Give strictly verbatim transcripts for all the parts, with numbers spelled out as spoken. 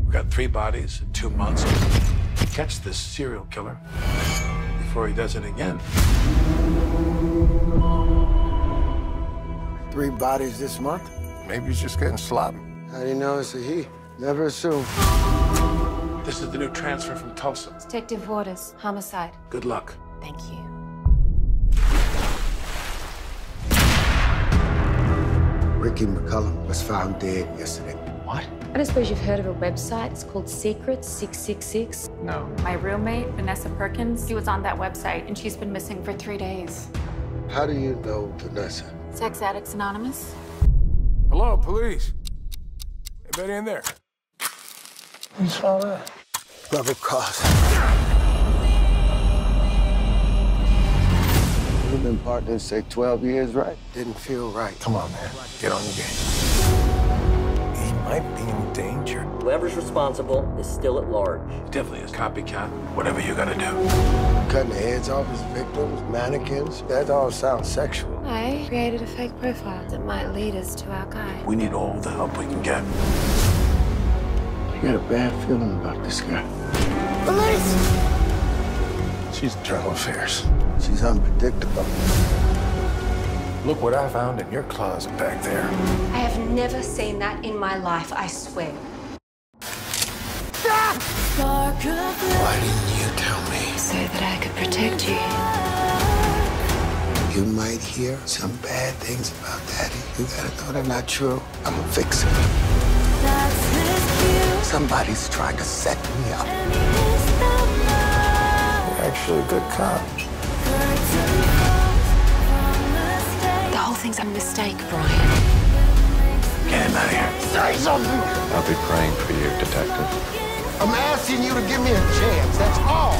We've got three bodies in two months. Catch this serial killer before he does it again. Three bodies this month? Maybe he's just getting sloppy. How do you know it's a he? Never assume. This is the new transfer from Tulsa. Detective Waters, homicide. Good luck. Thank you. Ricky McCullum was found dead yesterday. What? I don't suppose you've heard of a website. It's called Secret six six six. No. My roommate, Vanessa Perkins, she was on that website, and she's been missing for three days. How do you know Vanessa? Sex Addicts Anonymous? Hello, police. Anybody in there? You saw that? Double cross. We've been partners, say, twelve years, right? Didn't feel right. Come on, man. Get on your game. He might be in danger. Whoever's responsible is still at large. He definitely is copycat. Whatever you gotta do. Cutting the heads off his victims, mannequins. That all sounds sexual. I created a fake profile that might lead us to our guy. We need all the help we can get. I got a bad feeling about this guy. Police! She's internal affairs. She's unpredictable. Look what I found in your closet back there. I have never seen that in my life, I swear. Why didn't you tell me? So that I could protect you. You might hear some bad things about Daddy. You gotta know they're not true. I'm gonna fix it. Somebody's trying to set me up. You're actually a good cop. The whole thing's a mistake, Brian. Get him out of here. Say something! I'll be praying for you, Detective. I'm asking you to give me a chance, that's all.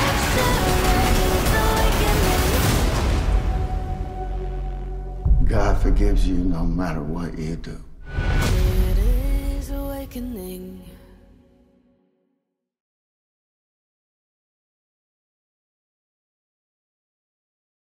God forgives you no matter what you do. It is awakening.